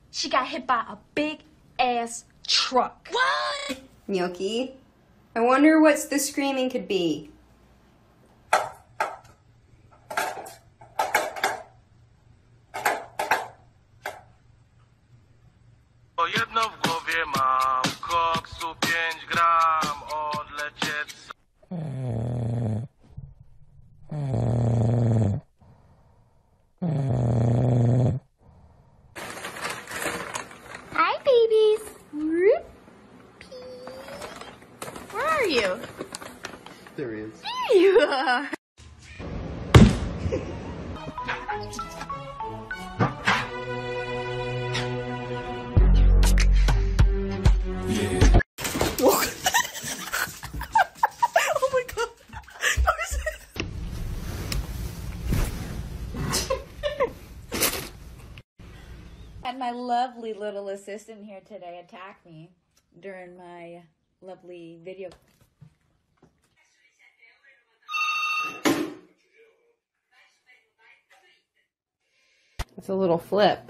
She got hit by a big-ass truck. What? Gnocchi, I wonder what the screaming could be. Jedno w głowie mam, koksu 5 gram, odlecieć. Hi, babies. Where are you? There he is. There you are. Oh my god. Had my lovely little assistant here today attack me during my lovely video. It's a little flip.